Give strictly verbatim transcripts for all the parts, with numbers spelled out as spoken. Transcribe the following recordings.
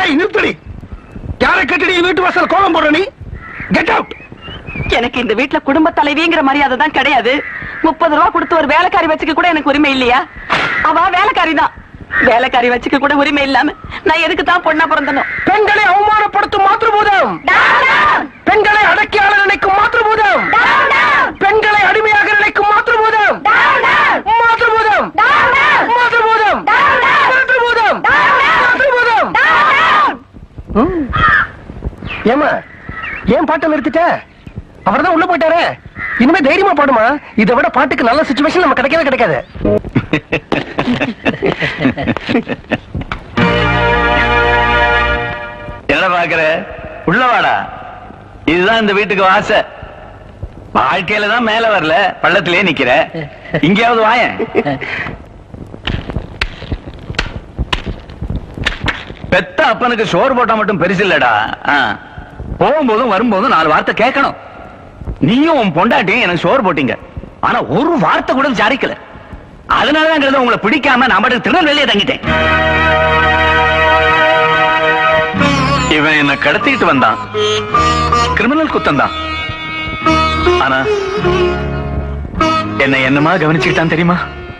நிறுத்தடி. யாரை கட்டி வீட்டு வாசல் கோலம் போடுற நீ? Get out. எனக்கு இந்த வீட்டுல குடும்ப தலைவிங்கிற மரியாதை தான் கிடையாது. முப்பது ரூபா கொடுத்து ஒரு வேலைக்காரி வச்சுக்க கூட எனக்கு உரிமை இல்லையா? அவ வேலைக்காரி தான். வேலைக்காரி வச்சுக்க கூட உரிமை இல்லாம நான் எதுக்கு தான் பொண்ணா பிறந்தனும்? பெண்களை அவமானப்படுத்தும் மாத்ருபூதம், பெண்களை அடக்கியாள நினைக்கும் மாத்ருபூதம், பெண்களை அடிமையாக நினைக்கும் மாத்ருபூதம், மாத்ருபூதம், மாத்ருபூதம், மாத்ருபூதம், மாத்ருபூதம். ஏமா ஏன் பாட்டை நிறுத்திட்ட? அவர்தான் உள்ள போயிட்டாரே. இனிமே தைரியமா பாடுமா. இதை விட பாட்டுக்கு நல்ல சிச்சுவேஷன் நம்ம கிடைக்கவே கிடைக்காது. என்ன பாக்குற? உள்ளவாடா. இதுதான் இந்த வீட்டுக்கு வாச. வாழ்க்கையில தான் மேல வரல, பள்ளத்திலே நிக்கிற. இங்கேயாவது வாயேன். பெத்த அப்பனுக்கு சோறு போட்டா மட்டும் பெருசு இல்லடா. போகும்போதும் வரும்போதும் நாலு வார்த்தை கேட்கணும். நீயும் உன் பொண்டாட்டியும் எனக்கு சோறு போட்டீங்க, ஆனா ஒரு வார்த்தை கூட விசாரிக்கல. அதனாலதான் உங்களை பிடிக்காம நான் மட்டும் திருநெல்வேலியே தங்கிட்டேன். இவன் என்ன கடத்திட்டு வந்தான், கிரிமினல் குத்தம் தான். ஆனா என்ன என்னமா கவனிச்சுக்கிட்டான் தெரியுமா?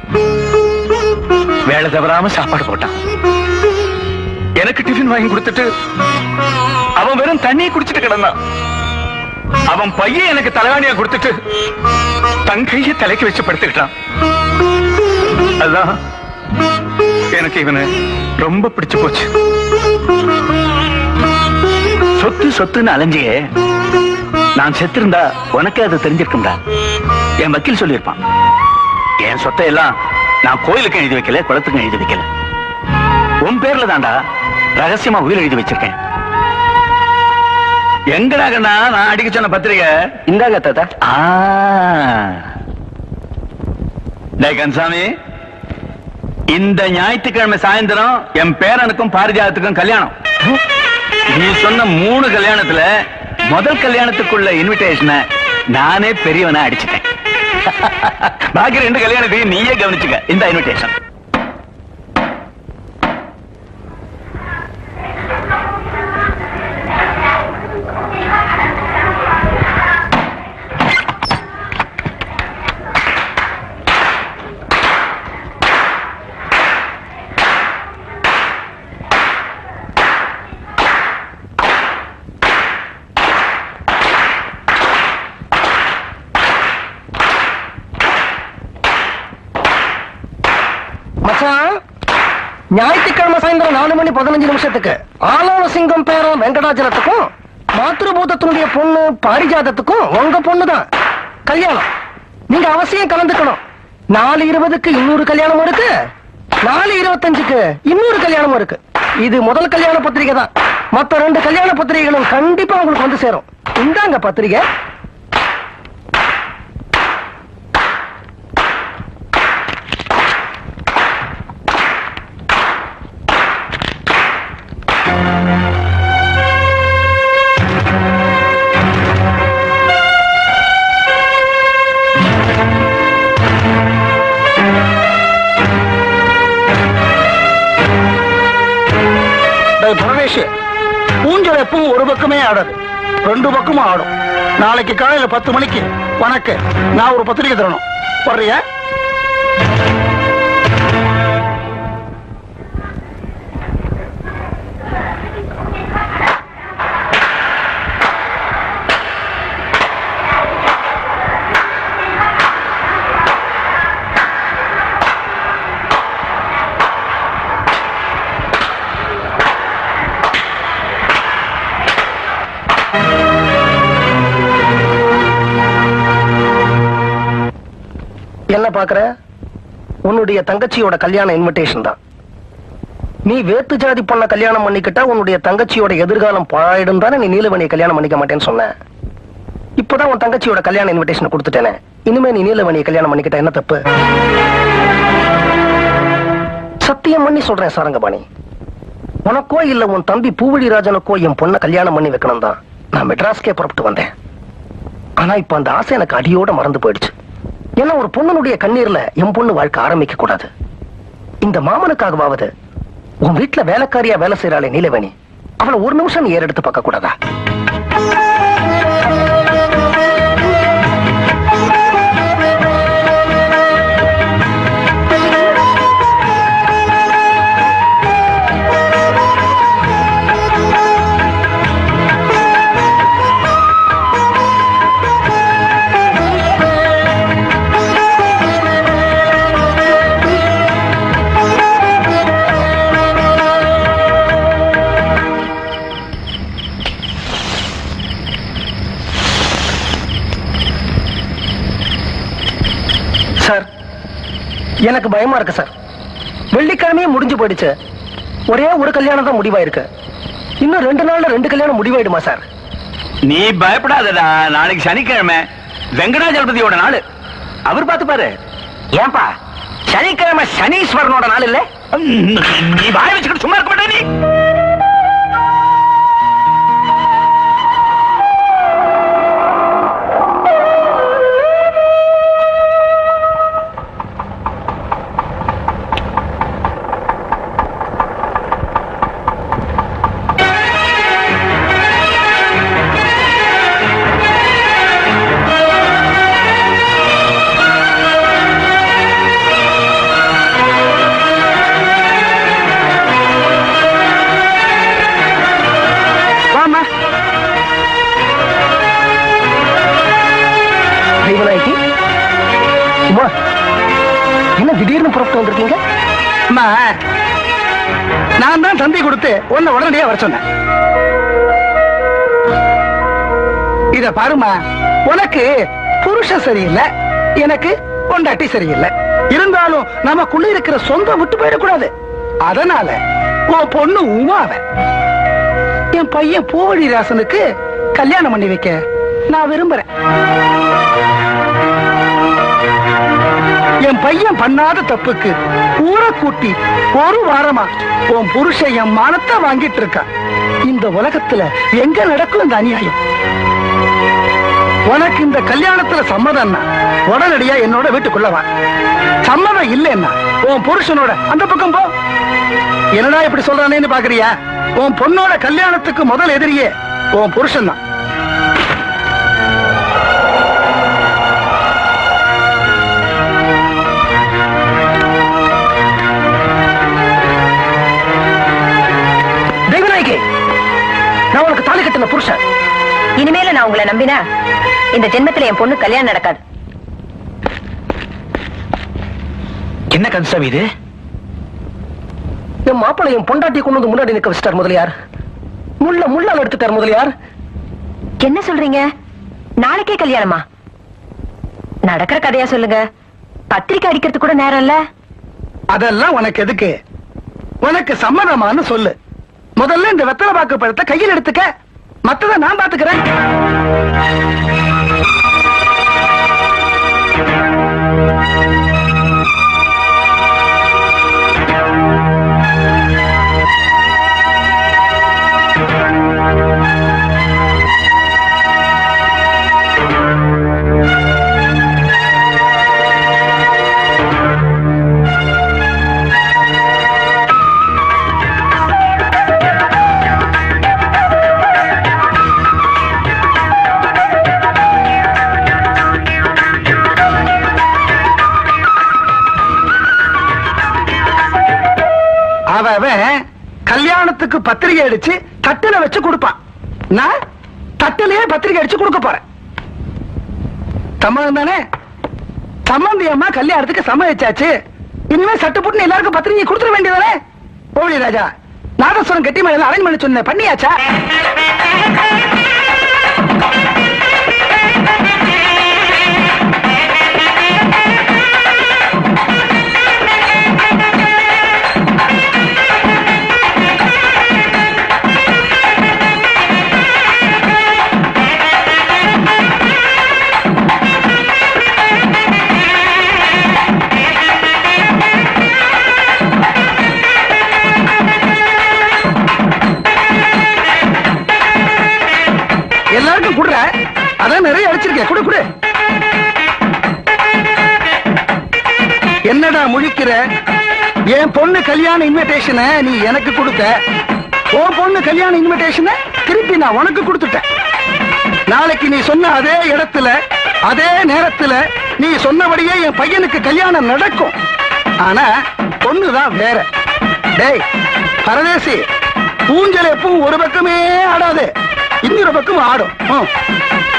வேலை தவறாம சாப்பாடு போட்டான். எனக்கு டிஃபன் வாங்கி கொடுத்துட்டு அவன் வெறும் தண்ணியை குடிச்சிட்டு கிடந்தான். அவன் பையன் எனக்கு தலைவாணியா கொடுத்துட்டு தங்கைய தலைக்கு வச்சு படுத்துக்கிட்டான். அதான் எனக்கு இவனை ரொம்ப பிடிச்சு போச்சு. சொத்து சொத்துன்னு அலைஞ்சியே, நான் செத்திருந்தா உனக்கே அது தெரிஞ்சிருக்கும்டா. என் வக்கீல் சொல்லியிருப்பான். என் சொத்தை எல்லாம் நான் கோயிலுக்கும் எழுதி வைக்கல, குளத்துக்கும் எழுதி வைக்கல. உன் பேர்ல தாண்டா ரகசியமா உயிர் எழுதி வச்சிருக்கேன். எங்கடா கண்ணா நான் அடிக்க சொன்ன பத்திரிகை? இந்தாங்க தாத்தா. டேய் கன்சாமி, இந்த ஞாயிற்றுக்கிழமை சாயந்தரம் என் பேரனுக்கும் பாரிஜாதத்துக்கும் கல்யாணம். நீ சொன்ன மூணு கல்யாணத்துல முதல் கல்யாணத்துக்குள்ள இன்விடேஷனை நானே பெரியவனை அடிச்சுட்டேன். பாக்கி ரெண்டு கல்யாணத்தையும் நீயே கவனிச்சுக்க. இந்த இன்விடேஷன் ஞாயிற்றுக்கிழமை சாயந்தரம் நாலு மணி பதினஞ்சு நிமிஷத்துக்கு ஆலோல சிங்கம் பேரும் வெங்கடாச்சலத்துக்கும் மாத்ருபூதத்தினுடைய பொண்ணு பாரிஜாதத்துக்கும் உங்க பொண்ணுதான் கல்யாணம். நீங்க அவசியம் கலந்துக்கணும். நாலு இருபதுக்கு இன்னொரு கல்யாணமும் இருக்கு, நாலு இருபத்தஞ்சுக்கு இன்னொரு கல்யாணமும் இருக்கு. இது முதல் கல்யாண பத்திரிகை தான். மற்ற ரெண்டு கல்யாண பத்திரிகைகளும் கண்டிப்பா உங்களுக்கு வந்து சேரும். இந்தாங்க பத்திரிகை. ஊஞ்சல் எப்பவும் ஒரு பக்கமே ஆடாது, ரெண்டு பக்கமும் ஆடும். நாளைக்கு காலையில பத்து மணிக்கு உனக்கு நான் ஒரு பத்திரிகை தரணும். வர்றியா? என்ன பாக்குற? உன்னுடைய தங்கச்சியோட கல்யாண இன்விடேஷன் தான். நீ வேத்து ஜாதி பொண்ண கல்யாணம் பண்ணிக்கிட்டா உன்னுடைய தங்கச்சியோட எதிர்காலம் பாழாயிடும் தானே நீ நீலவணியை கல்யாணம் பண்ணிக்க மாட்டேன்னு சொன்ன. இப்பதான் உன் தங்கச்சியோட கல்யாண இன்விடேஷன் கொடுத்துட்டேனே, இனிமே நீ நீலவணியை கல்யாணம் பண்ணிக்கிட்ட என்ன தப்பு? சத்தியம் பண்ணி சொல்றேன் சாரங்கபாணி, உனக்கோ இல்ல உன் தம்பி பூவழிராஜனுக்கோ என் பொண்ண கல்யாணம் பண்ணி வைக்கணும் தான் நான் மெட்ராஸ்கே புறப்பட்டு வந்தேன். ஆனா இப்ப அந்த ஆசை எனக்கு அடியோட மறந்து போயிடுச்சு. ஏன்னா ஒரு பொண்ணுடைய கண்ணீர்ல என் பொண்ணு வாழ்க்கை ஆரம்பிக்க கூடாது. இந்த மாமனுக்காகவாவது உன் வீட்டுல வேலைக்காரியா வேலை செய்யறாளே நீலவேணி, அவளை ஒரு நிமிஷம் நீ ஏறெடுத்து பார்க்க கூடாதா? எனக்கு பயமா இருக்கு சார். வெள்ளிக்கிழமையே முடிஞ்சு போயிடுச்சு. ஒரே ஒரு கல்யாணம் தான் முடிவாயிருக்கு. இன்னும் ரெண்டு நாள்ல ரெண்டு கல்யாணம் முடிவாயிடுமா சார்? நீ பயப்படாதடா. நாளைக்கு சனிக்கிழமை வெங்கடாஜலபதியோட நாள். அவர் பார்த்து பாரு. ஏன்பா சனிக்கிழமை சனீஸ்வரனோட நாள் இல்ல? நீ வாய வச்சுக்கிட்டு சும்மா இருக்க மாட்டே. நீ என்ன திடீர்னு புறப்பட்டு வந்திருக்கீங்க? நான் தான் தந்தி கொடுத்து உன்னை உடனடியா வர சொன்னேன். இத பாருமா, உனக்கு புருஷன் சரியில்லை, எனக்கு பொண்டாட்டி சரியில்லை. இருந்தாலும் நமக்குள்ள இருக்கிற சொந்தம் விட்டு போயிடக்கூடாது. அதனால உன் பொண்ணு உமாவ என் பையன் பூவழிராசனுக்கு கல்யாணம் பண்ணி வைக்க நான் விரும்புறேன். என் பையன் பண்ணாத தப்புக்கு ஊரை கூட்டி ஒரு வாரமா உன் புருஷன் என் மானத்தை வாங்கிட்டு இருக்கான். இந்த உலகத்துல எங்க நடக்கும் இந்த அநியாயம்? உனக்கு இந்த கல்யாணத்துல சம்மதம்னா உடனடியா என்னோட வீட்டுக்குள்ள வா. சம்மதம் இல்லைன்னா உன் புருஷனோட அந்த பக்கம் போ. என்னடா இப்படி சொல்றானேன்னு பாக்குறியா? உன் பொண்ணோட கல்யாணத்துக்கு முதல் எதிரியே உன் புருஷன் தான். நான் உனக்கு தாலி கட்டின புருஷன். இனிமேல நான் உங்களை நம்பினா இந்த ஜென்மத்துல என் பொண்ணு கல்யாணம் நடக்காது. என்ன கன்சம் இது? என் மாப்பிள்ளை என் பொண்டாட்டி கொண்டு வந்து முன்னாடி நிக்க வச்சிட்டார் முதலியார். முள்ள முள்ளால் எடுத்துட்டார் முதலியார். என்ன சொல்றீங்க? நாளைக்கே கல்யாணமா? நடக்கிற கதையா சொல்லுங்க. பத்திரிக்கை அடிக்கிறது கூட நேரம் இல்ல. அதெல்லாம் உனக்கு எதுக்கு? உனக்கு சம்மதமானு சொல்லு. முதல்ல இந்த வெத்தலை பாக்கு பழத்தை கையில் எடுத்துக்க. மத்தத நான் பாத்துக்கிறேன். கல்யாணத்துக்கு பத்திரிகை அடிச்சு தட்டுல வச்சு கொடுப்பான். நான் தட்டிலேயே பத்திரிகை அடிச்சு கொடுக்க போறேன். சம்மதம் தானே? சம்மந்தி அம்மா கல்யாணத்துக்கு சம்மதிச்சாச்சு. இனிமே சட்டு புட்டு எல்லாருக்கும் பத்திரிகை கொடுத்துட வேண்டியதானே? கோவிலி ராஜா, நாதஸ்வரம் கட்டி மேல அரேஞ்ச் பண்ண சொன்ன பண்ணியாச்சா? எல்லாருக்கும் குடுற, அதான் நிறைய அடிச்சிருக்கேன். குடு குடு. என்னடா முழிக்கிற? என் பொண்ணு கல்யாண இன்விடேஷனை நீ எனக்கு கொடுத்த. உன் பொண்ணு கல்யாண இன்விடேஷனை திருப்பி நான் உனக்கு கொடுத்துட்டேன். நாளைக்கு நீ சொன்ன அதே இடத்துல அதே நேரத்துல நீ சொன்னபடியே என் பையனுக்கு கல்யாணம் நடக்கும். ஆனா பொண்ணுதான் வேற. டேய் பரதேசி, ஊஞ்சல் எப்பவும் ஒரு பக்கமே ஆடாது, இன்னொரு பக்கம் ஆடும்.